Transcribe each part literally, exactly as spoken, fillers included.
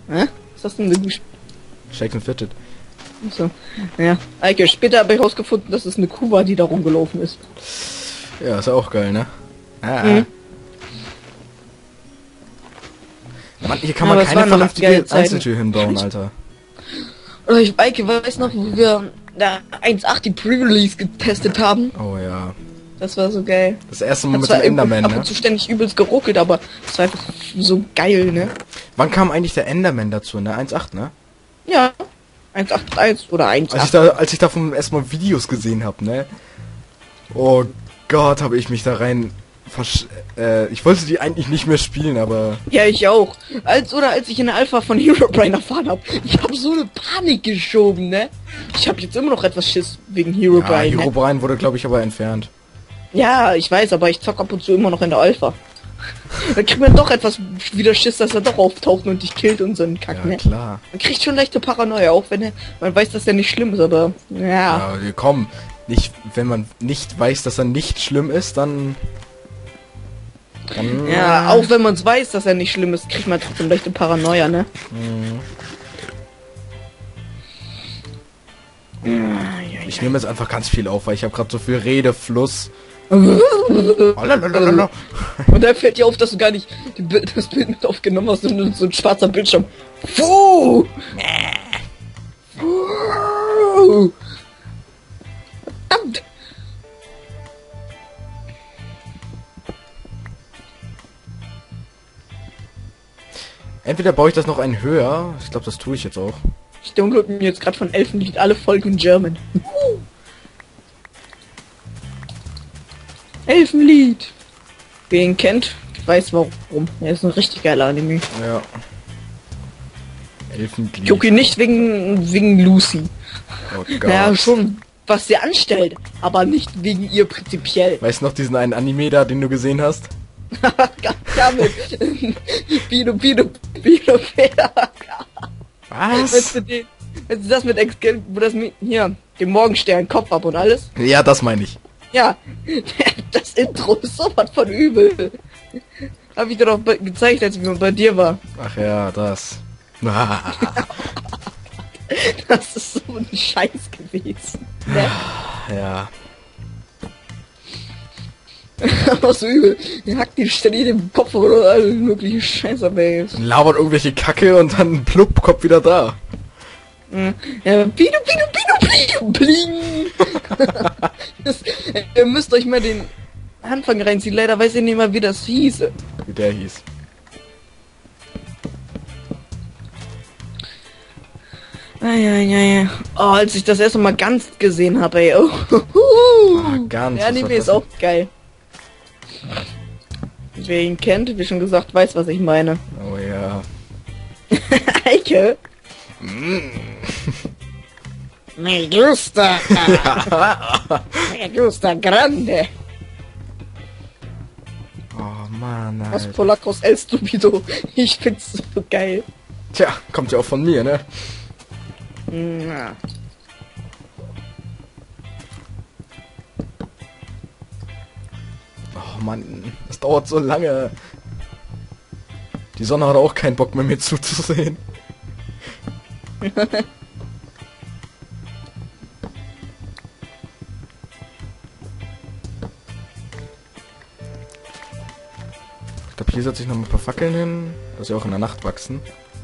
Hä? Was hast du denn geguckt? Shake and Fidget. So. Ja. Eike, später habe ich herausgefunden, dass es eine Kuh war, die da rumgelaufen ist. Ja, ist auch geil, ne? Ah. Mhm. Mann, hier kann Ja, man aber es keine waren noch vernünftige geile Zeiten. Einzeltür hinbauen, Alter. Oder ich, Eike, weiß noch, wo wir da eins Punkt acht die Pre-Release getestet haben. Oh ja. Das war so geil. Das erste Mal Das mit war dem Enderman, ab ne? und zu ständig übelst geruckelt, aber es war einfach so geil, ne? Wann kam eigentlich der Enderman dazu, ne? eins Punkt acht, ne? Ja. eins Punkt acht eins oder eins Als ich Punkt acht. da, als ich davon erstmal Videos gesehen habe, ne? Oh Gott, habe ich mich da rein versch... Äh, ich wollte die eigentlich nicht mehr spielen, aber... Ja, ich auch. Als oder als ich in der Alpha von Herobrine erfahren habe. Ich habe so eine Panik geschoben, ne? Ich habe jetzt immer noch etwas Schiss wegen Ja, Herobrine. ne? Herobrine wurde, glaube ich, aber entfernt. Ja, ich weiß, aber ich zock ab und zu immer noch in der Alpha. Dann kriegt man doch etwas wieder Schiss, dass er doch auftaucht und dich killt und so einen Kack, Ja, ne? klar. Man kriegt schon leichte Paranoia, auch wenn er, man weiß, dass der nicht schlimm ist, aber ja. Ja, wir kommen. Nicht, wenn man nicht weiß, dass er nicht schlimm ist, dann... dann Ja, auch wenn man es weiß, dass er nicht schlimm ist, kriegt man trotzdem leichte Paranoia, ne? Mhm. Ja, Ich nehme jetzt einfach ganz viel auf, weil ich habe gerade so viel Redefluss. ja. Lalalala. Und dann fällt dir auf, dass du gar nicht die Bild, das Bild mit aufgenommen hast, sondern so ein schwarzer Bildschirm. Puh! Puh! Verdammt! Entweder baue ich das noch ein höher. Ich glaube, das tue ich jetzt auch. Ich download mir jetzt gerade von Elfenlied alle Folgen in German. Elfenlied! Wer ihn kennt, weiß warum. Er ist ein richtig geiler Anime. Ja. Elfenglied. Ich gucke ihn nicht wegen, wegen Lucy. Oh Gott. Ja, schon, was sie anstellt, aber nicht wegen ihr prinzipiell. Weißt du noch diesen einen Anime da, den du gesehen hast? Damit. Bido, Bido, Bido, Feder. Wenn Was? du den, wenn du das mit Ex, wo das mit, hier, dem Morgenstern, Kopf ab und alles. Ja, das meine ich. Ja, das Intro ist so was von übel. Hab ich dir doch be- gezeigt, als wir bei dir war. Ach ja, das. Das ist so ein Scheiß gewesen. Ne? Ja. Aber so übel. Der hackt die ständig in den Kopf oder alle möglichen Scheiße, ey. Labert irgendwelche Kacke und dann plupp, kommt wieder da. Mhm. Ja, Bido, Bido, Bido, Bido, bling. Das, ihr müsst euch mal den Anfang reinziehen. Leider weiß ich nicht mal, wie das hieß. Wie der hieß. Ah, ja, ja, ja. Oh, als ich das erste Mal ganz gesehen habe, ey. Oh, Ah, ganz. der Anime ist auch geil. Wer ihn kennt, wie schon gesagt, weiß, was ich meine. Oh ja. Eike. Me gusta. Me gusta grande. Oh Mann, Was Alter. Polacos El Stupido. Ich find's so geil. Tja, kommt ja auch von mir, ne? Ja. Oh Mann, das dauert so lange. Die Sonne hat auch keinen Bock mehr, mir zuzusehen. Ich glaube, hier setze ich noch ein paar Fackeln hin, dass sie auch in der Nacht wachsen.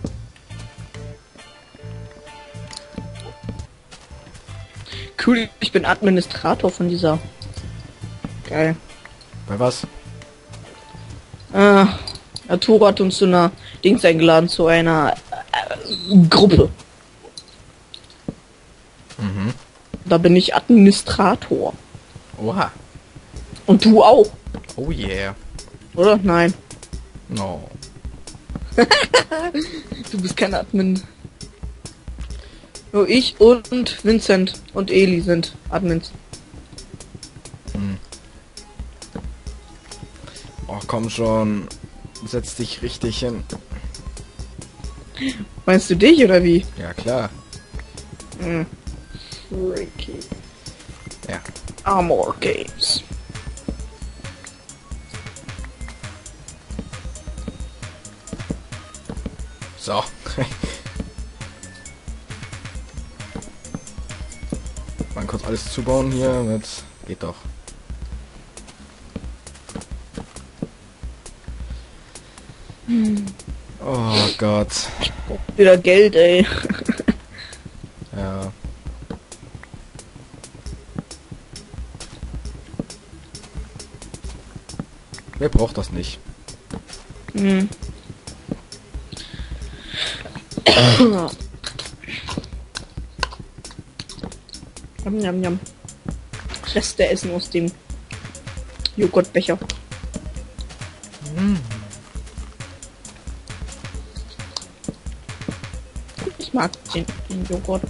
Cool, ich bin Administrator von dieser. Geil. Bei was? Äh, Arturo hat uns zu einer Dings eingeladen, zu einer äh, Gruppe. Mhm. Da bin ich Administrator. Oha. Und du auch, Oh yeah. oder? Nein. No. Du bist kein Admin. Nur ich und Vincent und Eli sind Admins. Oh, komm schon. Setz dich richtig hin. Meinst du dich oder wie? Ja, klar. Hm. Freaky. Ja. Armor Games. So. Mal kurz alles zubauen hier mit... Geht doch. Hm. Oh Gott. Wieder Geld, ey. Ja. Wer braucht das nicht? Hm. Jam, jam, jam. Reste essen aus dem Joghurtbecher. Hm. Ich mag den, den Joghurt.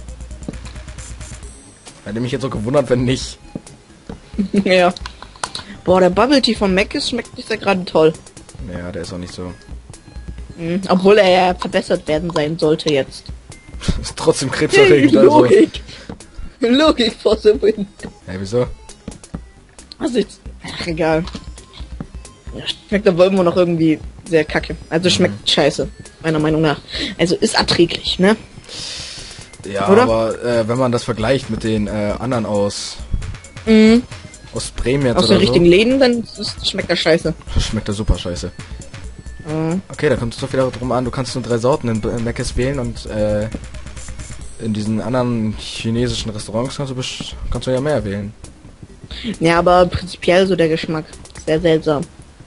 Hätte mich jetzt so gewundert, wenn nicht. Ja. Boah, der Bubble Tea von Mac ist schmeckt nicht ja gerade toll. Ja, der ist auch nicht so. Mhm. Obwohl er ja verbessert werden sein sollte jetzt. Ist trotzdem krebserregend, also. Logik. Logik for the win. Ja, wieso? Also jetzt. Ach, egal. Ja, schmeckt aber immer noch irgendwie sehr kacke. Also schmeckt mhm. scheiße, meiner Meinung nach. Also ist erträglich, ne? Ja, oder? aber äh, wenn man das vergleicht mit den äh, anderen aus Mhm. aus Bremen jetzt Aus oder den richtigen Läden, dann ist, schmeckt das scheiße. so, schmeckt das super scheiße. Mhm. Okay, da kommt es doch wieder drum an, du kannst nur drei Sorten in, in Mc's wählen und äh, in diesen anderen chinesischen Restaurants kannst du, besch- kannst du ja mehr wählen. Ja, aber prinzipiell so der Geschmack. Sehr seltsam.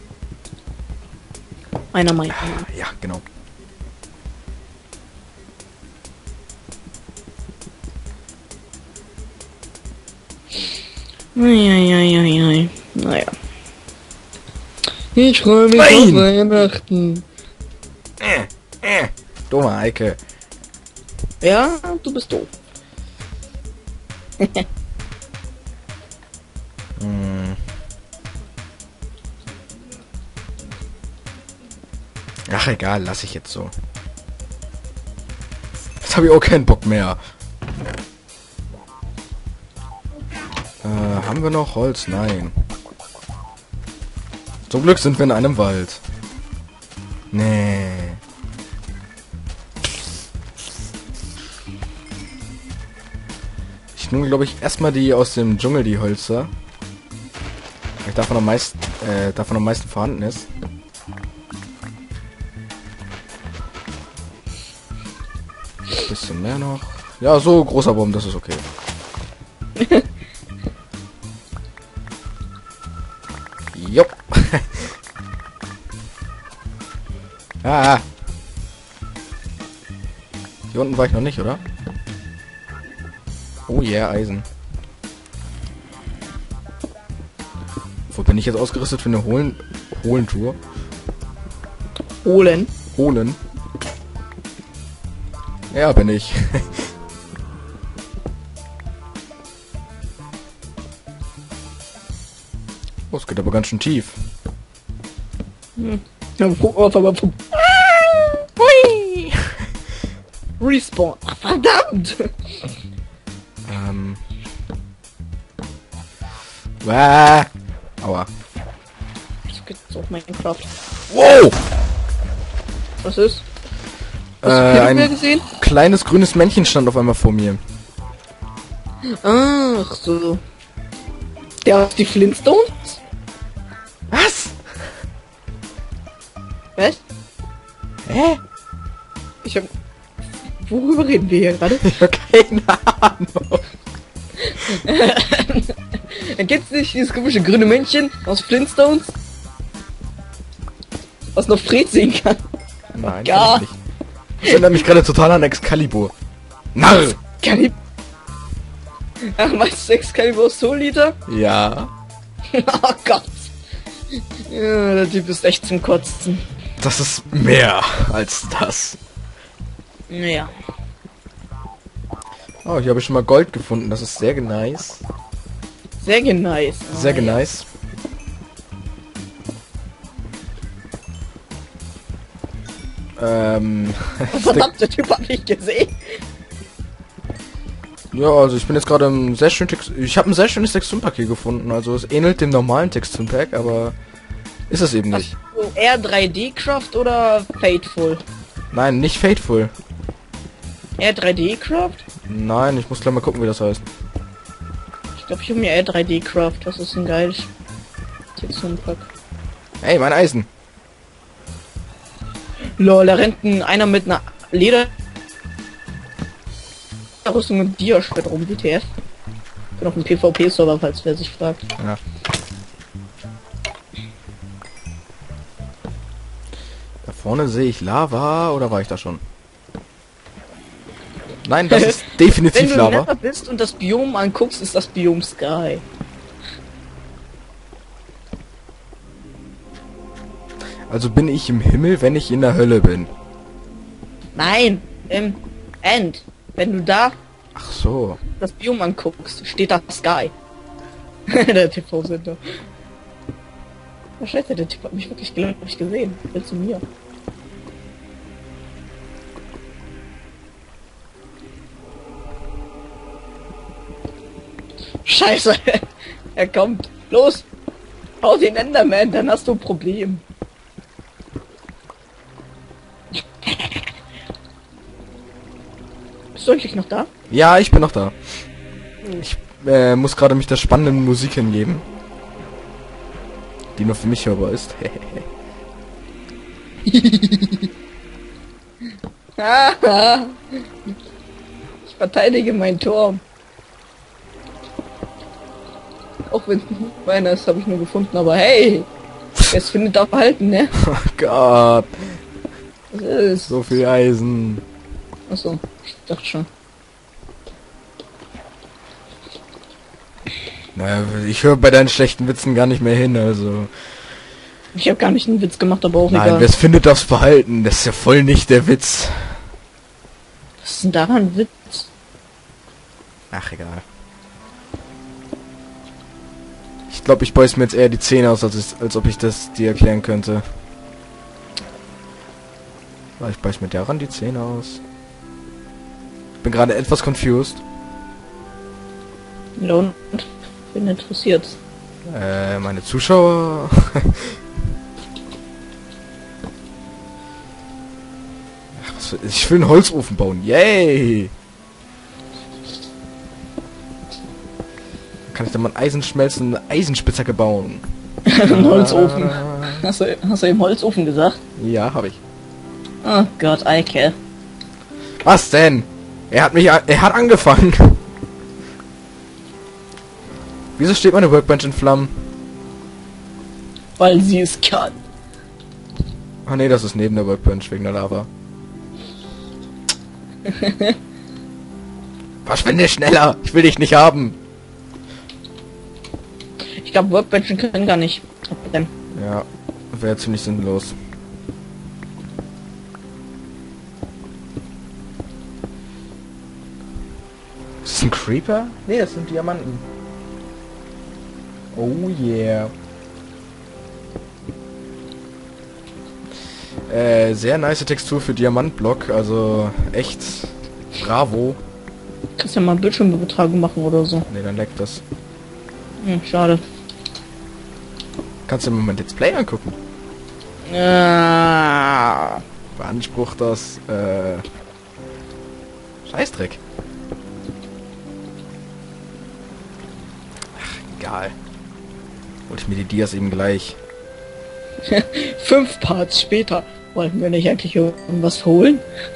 Meiner Meinung nach. Ja, genau. Eieieiei. Naja. Ich freue mich Nein! auf Weihnachten. Äh, äh, dumme Eike. Ja, du bist doof. Hm. Ach egal, lass ich jetzt so. Jetzt habe ich auch keinen Bock mehr. Äh, haben wir noch Holz? Nein. Zum Glück sind wir in einem Wald. Nee. Ich nehme, glaube ich, erstmal die aus dem Dschungel, die Hölzer. Weil davon am meisten, äh, davon am meisten vorhanden ist. Ein bisschen mehr noch. Ja, so großer Baum, das ist okay. Jupp. Ah. Hier unten war ich noch nicht, oder? Oh yeah, Eisen. Wo bin ich jetzt ausgerüstet für eine Hohlen... Hohlentour? Holen. Hohlen? Ja, bin ich. Oh, es geht aber ganz schön tief. Hm. Ja, guck auf, aber... Hui! Respawn. Ach, verdammt! Ähm. Wah. Aua. Das geht's auf Minecraft. Wow! Was ist? Äh, Hast du Pinocchio ein gesehen? kleines grünes Männchen stand auf einmal vor mir. Ach so. Der auf die Flintstones? Was? Was? Hä? Ich hab... Worüber reden wir hier gerade? Ich hab keine Ahnung. Kennst du nicht dieses komische grüne Männchen aus Flintstones? Was noch Fred sehen kann? Nein, Gar. kenn ich nicht. Das erinnert mich gerade total an Excalibur. Narr! Excalibur. Ach, meinst du Excalibur Soul Eater? Ja. Oh Gott. Ja, der Typ ist echt zum Kotzen. Das ist mehr als das. Naja. Oh, hier habe ich schon mal Gold gefunden. Das ist sehr nice. Sehr nice. Sehr nice. Ähm. Verdammt, der Typ hat mich gesehen. Ja, also ich bin jetzt gerade im sehr schönen Text. Ich habe ein sehr schönes Texturenpack hier gefunden. Also es ähnelt dem normalen Texturenpack, aber ist es eben nicht. So, eher drei D Craft oder Fateful? Nein, nicht Fateful. R drei D Craft? Nein, ich muss gleich mal gucken, wie das heißt. Ich glaube, ich habe mir R drei D Craft. Das ist ein geiles Texturenpack. Hey, mein Eisen. Lol, da rennt ein, einer mit einer Leder Rüstung und Dia-Schwert rum, W T F. Ich bin auf dem PvP-Server, falls wer sich fragt. Ja. Da vorne sehe ich Lava, oder war ich da schon? Nein, das ist Wenn definitiv du Lava. Nether bist und das Biom anguckst, ist das Biom Sky. Also bin ich im Himmel, wenn ich in der Hölle bin. Nein, im End. Wenn du da Ach so. das Biom anguckst, steht da Sky. Der T V-Sender. Oh scheiße, der Typ hat mich wirklich, glaube ich, gesehen. Will zu mir. Scheiße. Er kommt. Los. Hau den Enderman, dann hast du ein Problem. Bist du eigentlich noch da? Ja, ich bin noch da. Ich äh, muss gerade mich der spannenden Musik hingeben. Die nur für mich hörbar ist. Ich verteidige meinen Turm. Auch wenn meiner ist, habe ich nur gefunden, aber hey! Es findet auch Verhalten, ne? Oh Gott. Was ist? So viel Eisen. Achso, ich dachte schon. Naja, ich höre bei deinen schlechten Witzen gar nicht mehr hin, also. Ich habe gar nicht einen Witz gemacht, aber auch Nein, egal. das findet das Verhalten. Das ist ja voll nicht der Witz. Was ist denn daran ein Witz? Ach, egal. Ich glaube, ich beiß mir jetzt eher die Zähne aus, als, ich, als ob ich das dir erklären könnte. Ich beiß mir daran die Zähne aus. Ich bin gerade etwas confused. Und bin interessiert. Äh, meine Zuschauer. Ach, was für, ich will einen Holzofen bauen. Yay! Kann ich dann mal einen Eisenschmelzen und eine Eisenspitzhacke bauen? Ein Holzofen. Hast du, hast du eben Holzofen gesagt? Ja, habe ich. Oh Gott, Eike. Was denn? Er hat mich, a- er hat angefangen. Wieso steht meine Workbench in Flammen? Weil sie es kann. Ah nee, das ist neben der Workbench wegen der Lava. Verschwinde schneller! Ich will dich nicht haben! Ich glaube, Workbenchen können gar nicht abbrennen. Ja, wäre ziemlich sinnlos. Ist das ein Creeper? Nee, das sind Diamanten. Oh yeah. Äh, sehr nice Textur für Diamantblock, also echt bravo. Kannst ja mal Bildschirmübertragung machen oder so. Ne, dann leckt das. Hm, schade. Kannst du mir mein Let's Play angucken? Ah, Beansprucht das, äh... Scheißdreck. Ach, egal. Wollte ich mir die Dias eben gleich. fünf Parts später. Wollten wir nicht eigentlich irgendwas holen?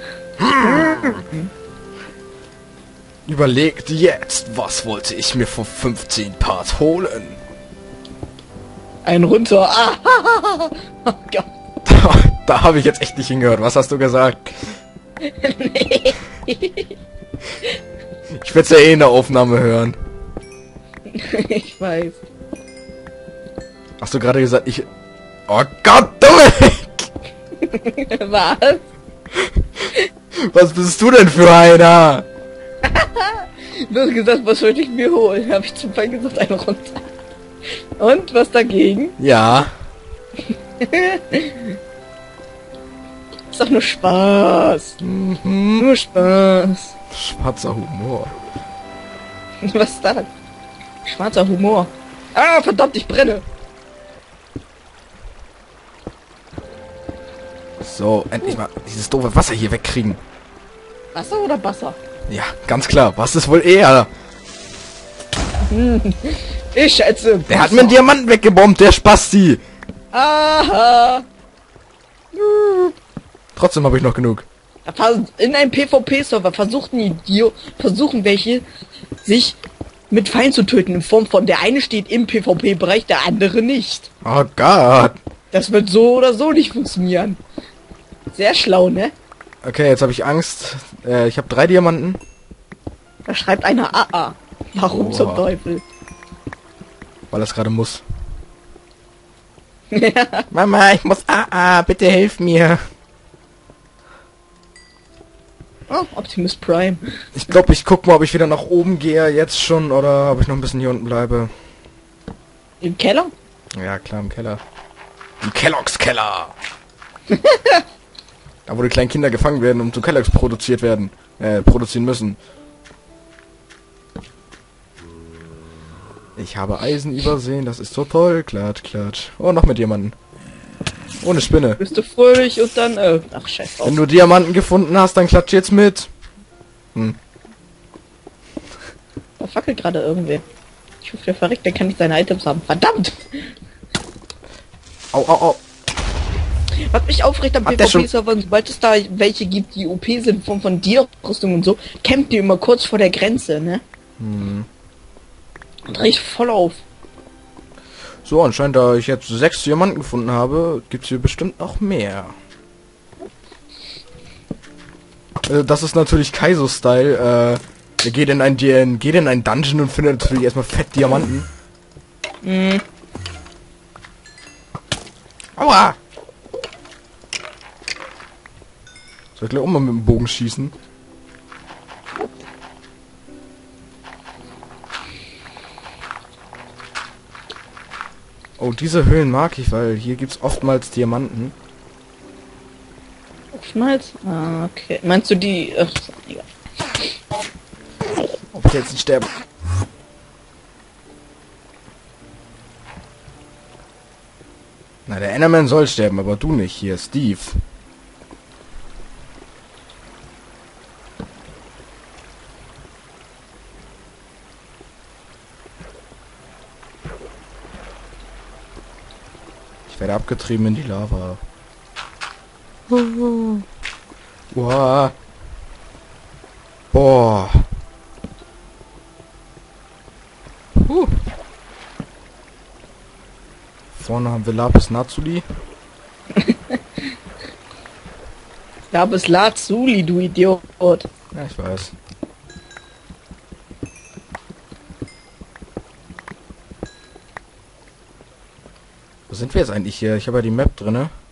Überlegt jetzt, was wollte ich mir vor fünfzehn Parts holen? Ein runter. Ah, oh Gott. Da, da habe ich jetzt echt nicht hingehört. Was hast du gesagt? Nee. Ich werde es ja eh in der Aufnahme hören. Ich weiß. Hast du gerade gesagt, ich... Oh Gott, Dominik! Was? Was bist du denn für einer? Du hast gesagt, was wollte ich mir holen? Habe ich zum Fall gesagt, ein runter. Und, was dagegen? Ja. Ist doch nur Spaß. Mhm. Nur Spaß. Schwarzer Humor. Was ist das? Schwarzer Humor. Ah, verdammt, ich brenne. So, endlich mal dieses doofe Wasser hier wegkriegen. Wasser oder Wasser? Ja, ganz klar. Was ist wohl eher? Ich schätze. Der hat mir einen Diamanten weggebombt, der Spasti. Aha. Trotzdem habe ich noch genug. In einem PvP-Server versuchen Idio versuchen welche, sich mit Feinden zu töten, in Form von der eine steht im PvP-Bereich, der andere nicht. Oh Gott. Das wird so oder so nicht funktionieren. Sehr schlau, ne? Okay, jetzt habe ich Angst. Äh, ich habe drei Diamanten. Da schreibt einer A A. Warum Oha. zum Teufel? Weil es gerade muss. Mama, ich muss A A, bitte hilf mir. Oh, Optimus Prime. Ich glaube, ich guck mal, ob ich wieder nach oben gehe jetzt schon oder ob ich noch ein bisschen hier unten bleibe. Im Keller? Ja, klar, im Keller. Im Kelloggs Keller. Da wo die kleinen Kinder gefangen werden und zu Kelloggs produziert werden. Äh, produzieren müssen. Ich habe Eisen übersehen, das ist so toll. Klatsch, klatsch. Oh, noch mit Diamanten. Ohne Spinne. Bist du fröhlich und dann, äh, ach scheiß drauf. Wenn du Diamanten gefunden hast, dann klatsch jetzt mit. Hm. Da fackelt gerade irgendwer. Ich hoffe, der verreckt, der kann nicht seine Items haben. Verdammt! Au, au, au. Was mich aufregt am Hat der schon- PvP-Servern, sobald es da welche gibt, die O P sind, von, von Dia-Rüstung und so, campt die immer kurz vor der Grenze, ne? Hm. Und riecht voll auf. So, anscheinend, da ich jetzt sechs Diamanten gefunden habe, gibt's hier bestimmt noch mehr. Äh, das ist natürlich Kaizo-Style. Äh, er geht in ein, Di- geht in ein Dungeon und findet natürlich erstmal fett Diamanten. Mhm. Aua! Soll ich gleich auch mal mit dem Bogen schießen? Oh, diese Höhlen mag ich, weil hier gibt's oftmals Diamanten. Oftmals? Ah, okay. Meinst du die... Ach, egal. Ob ich jetzt nicht sterbe. Na, der Enderman soll sterben, aber du nicht. Hier, Steve. Ich werde abgetrieben in die Lava. Uah. Boah. Huh. Vorne haben wir Lapis Lazuli. Lapis Lazuli, du Idiot. Ja, ich weiß. Wo sind wir jetzt eigentlich hier? Ich habe ja die Map drinne.